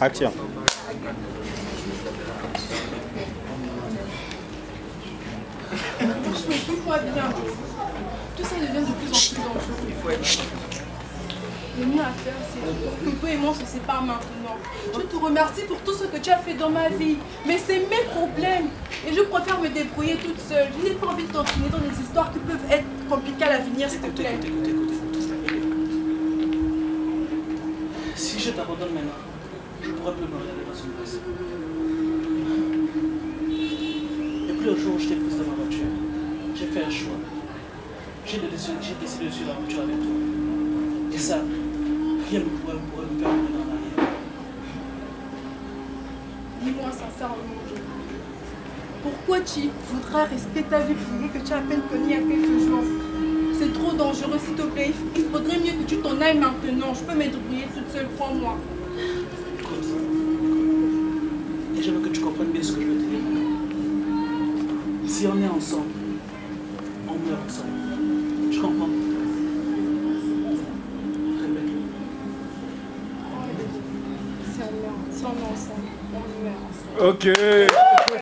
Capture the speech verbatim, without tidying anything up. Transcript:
Action. Écoute-moi bien. Tout ça devient de plus en plus dangereux. Il faut être... Le mieux à faire, c'est que toi et moi on se séparent maintenant. Je te remercie pour tout ce que tu as fait dans ma vie. Mais c'est mes problèmes. Et je préfère me débrouiller toute seule. Je n'ai pas envie de t'entraîner dans des histoires qui peuvent être compliquées à l'avenir, s'il te plaît. Écoute, écoute, écoute, écoute. Si je t'abandonne maintenant, je pourrais plus me regarder dans une place. Et puis le jour où je t'ai prise dans ma voiture, j'ai fait un choix. J'ai décidé de suivre l'aventure avec toi. Et ça, rien ne pourrait, pourrait me faire revenir en arrière. Dis-moi sincèrement, pourquoi tu voudrais risquer ta vie pour que tu as à peine connu il y a quelques jours? C'est trop dangereux, s'il te plaît. Il faudrait mieux que tu t'en ailles maintenant. Je peux me débrouiller toute seule, crois-moi. Écoute, et j'aimerais que tu comprennes bien ce que je veux te dire. Si on est ensemble, on meurt ensemble. Tu comprends? Si on est ensemble, on meurt ensemble. Ok.